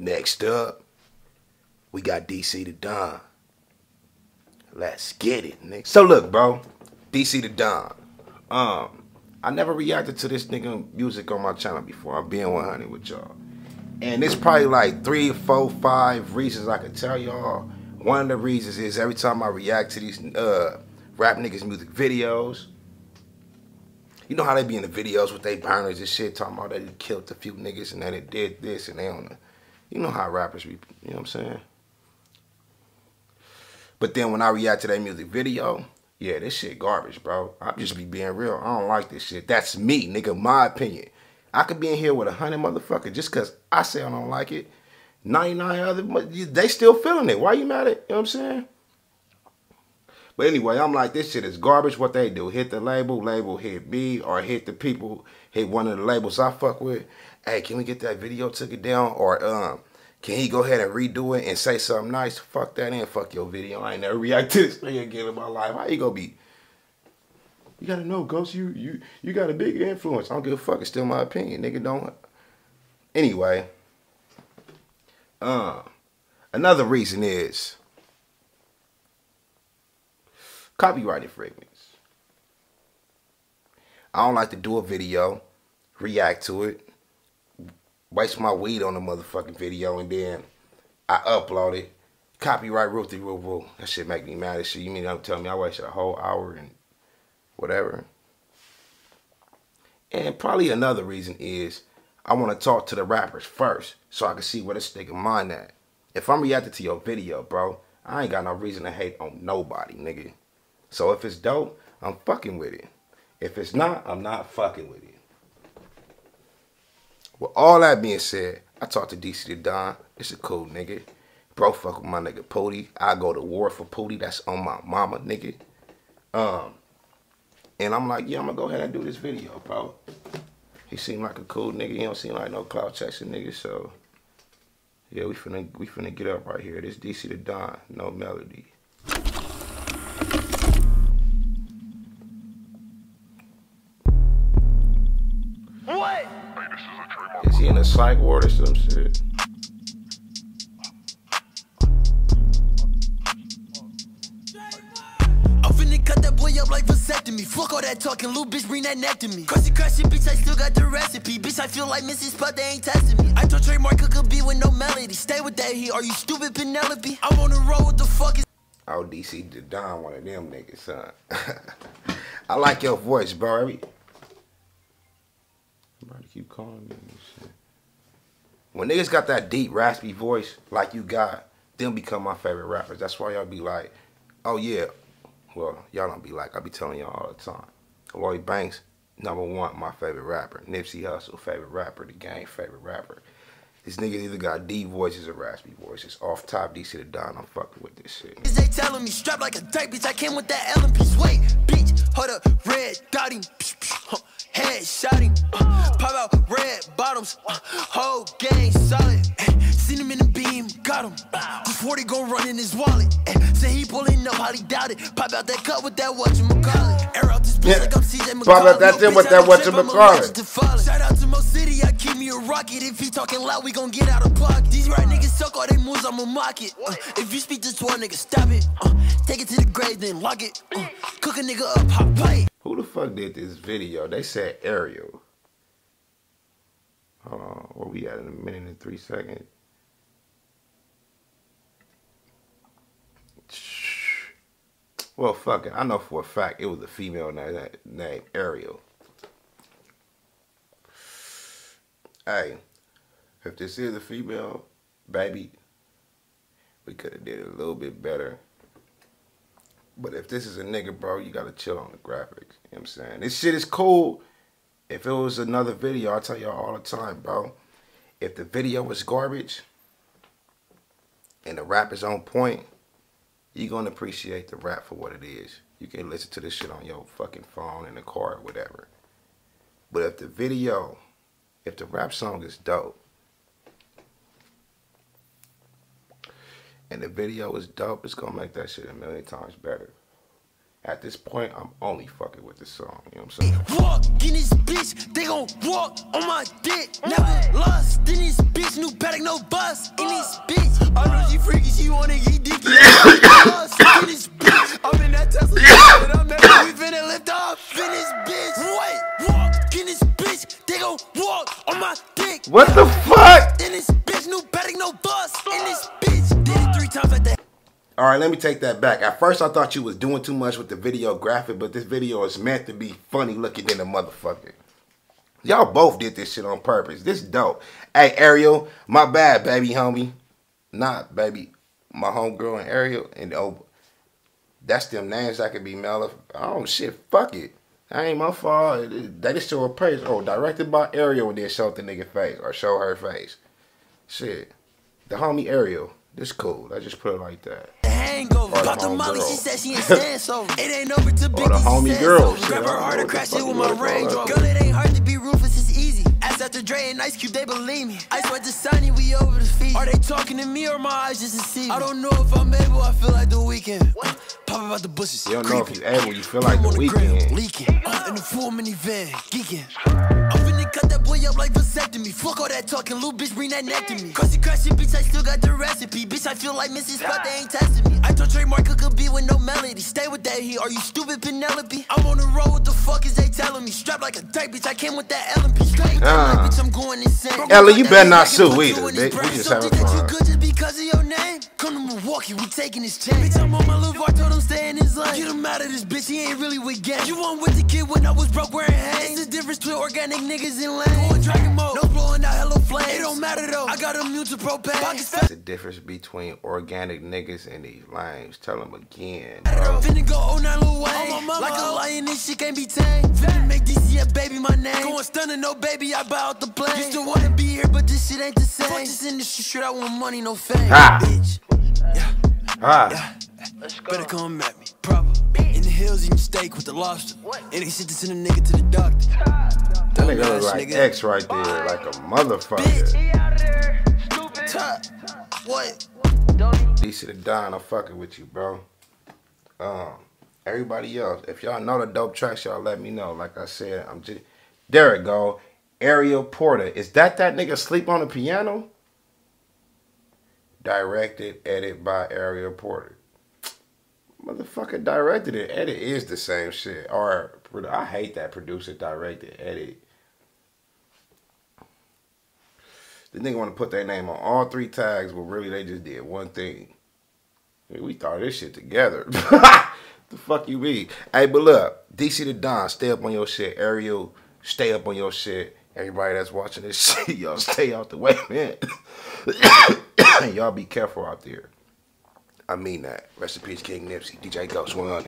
Next up, we got DC the Don. Let's get it, nigga. So look, bro, DC the Don. I never reacted to this nigga music on my channel before. I'm being 100 with y'all. And it's probably like 3, 4, 5 reasons I could tell y'all. One of the reasons is every time I react to these rap niggas music videos, you know how they be in the videos with they burners and shit, talking about they killed a few niggas and then it did this and they on the, you know how rappers be, you know what I'm saying? But then when I react to that music video, yeah, this shit garbage, bro. I just be being real. I don't like this shit. That's me, nigga, my opinion. I could be in here with 100 motherfuckers just because I say I don't like it. 99 other, they still feeling it. Why you mad at it? You know what I'm saying? But anyway, I'm like, this shit is garbage. What they do, hit the label hit me, or hit the people, hit one of the labels I fuck with. Hey, can we get that video took it down? Or can he go ahead and redo it and say something nice? Fuck that and fuck your video. I ain't never react to this thing again in my life. How you gonna be? You gotta know, Ghost, you got a big influence. I don't give a fuck. It's still my opinion, nigga. Don't. Anyway, another reason is copyright infringements. I don't like to do a video, react to it, waste my weed on the motherfucking video, and then I upload it. Copyright rule through rule. That shit make me mad as shit. You mean don't tell me I wasted a whole hour and whatever. And probably another reason is I want to talk to the rappers first so I can see where this nigga mind at. If I'm reacting to your video, bro, I ain't got no reason to hate on nobody, nigga. So if it's dope, I'm fucking with it. If it's not, I'm not fucking with it. With all that being said, I talked to DC the Don. It's a cool nigga. Bro, fuck with my nigga Pootie. I go to war for Pootie. That's on my mama, nigga. And I'm like, yeah, I'm gonna go ahead and do this video, bro. He seemed like a cool nigga. He don't seem like no clout chasing nigga. So yeah, we finna get up right here. This DC the Don, no melody. What? Is he in a psych ward or some shit? I'm finna cut that boy up like vasectomy. Fuck all that talking, little bitch, bring that neck to me. Crusty, bitch, I still got the recipe. Bitch, I feel like Mrs. Spud, they ain't testing me. I told Trademark cook a beat with no melody. Stay with that heat, are you stupid, Penelope? I'm on the road, what the fuck is... Oh, DC the Don, one of them niggas, son. I like your voice, bro. Somebody keep calling me and shit. When niggas got that deep, raspy voice like you got, them become my favorite rappers. That's why y'all be like, oh yeah. Well, y'all don't be like, I be telling y'all all the time. Lloyd Banks, #1, my favorite rapper. Nipsey Hussle, favorite rapper. The Game, favorite rapper. This nigga either got deep voices or raspy voices. Off top, DC the Don, I'm fucking with this shit. They telling me strapped like a dirt, bitch, I came with that LMP. Wait, bitch, hold up, red dotting. Head shotting, pop out red bottoms, whole gang solid. Seen him in the beam, got him. This 40 gon' run in his wallet. Say he pulling up, how he doubt it. Pop out that cut with that whatchamacallit. Air out this bitch like I'm CJ McCollum. Pop out that thing with that whatchamacallit. Shout out to Mo City, I keep me a rocket. If he talking loud, we gon' get out of pocket. These right niggas suck all they moves, I'ma mock it. If you speak this to a nigga, stop it. Take it to the grave, then lock it. Cook a nigga up, hot plate. Who the fuck did this video? They said Ariel. Hold on, where we at in a minute and 3 seconds? Well, fuck it. I know for a fact it was a female named Ariel. Hey, if this is a female, baby, we could have did it a little bit better. But if this is a nigga, bro, you gotta chill on the graphics. You know what I'm saying? This shit is cool. If it was another video, I tell y'all all the time, bro. If the video was garbage and the rap is on point, you're gonna appreciate the rap for what it is. You can listen to this shit on your fucking phone, in the car, or whatever. But if the video, if the rap song is dope, and the video is dope, it's gonna make that shit a million times better. At this point, I'm only fucking with this song. You know what I'm saying? Walk in this bitch, they gon' walk on my dick. Never lost in this bitch, new paddock, no bus in this bitch. I know she freaky, she wanna get dicky. Lost in this bitch, I'm in that Tesla, and I'm at we finna lift off in this bitch. Wait, walk in this bitch, they gon' walk on my dick. What the fuck? In this bitch, new paddock, no bus in this bitch. Did it 3 times like that. All right, let me take that back. At first, I thought you was doing too much with the video graphic, but this video is meant to be funny looking than a motherfucker. Y'all both did this shit on purpose. This dope. Hey, Ariel, my bad, baby homie. Nah, baby, my homegirl and Ariel. And oh, that's them names that could be mellow. Oh, shit, fuck it. That ain't my fault. They just show a page. Oh, directed by Ariel and then show the nigga face or show her face. Shit. The homie Ariel. This cool. I just put it like that. Hangover. About the Molly, she said she ain't stand so. It ain't over to Biggie. Or the homie girl. Grab her hard to crash it with my Range Rover. Girl, it ain't hard to be ruthless, it's easy. Ask after Dre and Ice Cube, they believe me. I swear to Sonny, we over the feet. Are they talking to me or my eyes just deceive me? I don't know if I'm able, I feel like the weekend. Pop about the bushes. You don't know if you able, you feel like the weekend. Leaking. In the full minivan, geeking. I'm finna cut that boy up like vasectomy. Fuck all that talking, little bitch, bring that neck to me. Crusty crashy, bitch, I still got the recipe. Bitch, I feel like Mrs. Scott, they ain't testing me. I told Trademark cook a beat with no melody. Stay with that heat, are you stupid, Penelope? I'm on the road, what the fuck is they telling me? Strapped like a dyke, bitch, I came with that LMP straight. Bitch, I'm going insane. Ella, you better not sue either, bitch. We just having fun. You good just because of your name? Come to Milwaukee, we taking his chain. Bitch, I'm on my little bar, told him stay in his lane. Get him out of this bitch, he ain't really with gang. You want with the kid when I was broke wearing hangs. It's the difference between organic niggas and lame. Going dragon mode, no blowing out hello flame. It don't matter though, I got immune to propane. That's the difference between organic niggas and these lames. Tell them again, bro. Finna go 09 Lil Wayne. Like a lion, this shit can't be tamed. Finna make DC a baby my name. Going stunning, no baby, I buy out the plane. Used to wanna be here, but this shit ain't the same. Fuck this industry shit, I want money, no fame. Bitch. Yeah. Better come at me. Proper. In the hills eating steak with the lobster. And they sent this in a nigga to the doctor. That nigga look like X right there, like a motherfucker. What? DC the Don, I'm fucking with you, bro. Everybody else, if y'all know the dope tracks, y'all let me know. Like I said, I'm just... There it go. Ariel Porter. Is that nigga sleep on the piano? Directed, edit by Ariel Porter. Motherfucker directed it. Edit is the same shit. Or, I hate that producer, directed, edit. The nigga want to put their name on all 3 tags, but really they just did one thing. We thought this shit together. The fuck you mean? Hey, but look, DC the Don, stay up on your shit. Ariel, stay up on your shit. Everybody that's watching this shit, y'all stay out the way, man. Y'all be careful out there. I mean that. Rest in peace, King Nipsey. DJ Ghost 100.